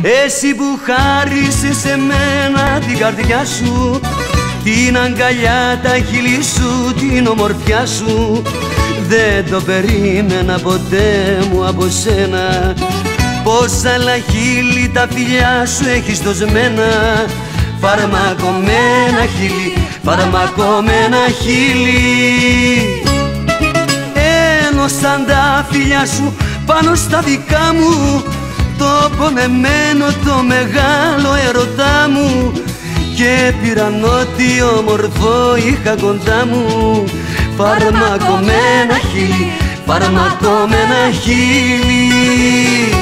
Εσύ που χάρισες σε μένα την καρδιά σου, την αγκαλιά, τα χείλη σου, την ομορφιά σου, δεν το περίμενα ποτέ μου από σένα. Πόσα άλλα χείλη τα φιλιά σου έχεις δοσμένα, φαρμακωμένα χείλη, φαρμακωμένα χείλη. Ένωσαν τα φιλιά σου πάνω στα δικά μου, το πονεμένο το μεγάλο ερωτά μου, και πήραν ό,τι όμορφο είχα κοντά μου. Φαρμακωμένα χείλη, φαρμακωμένα χείλη.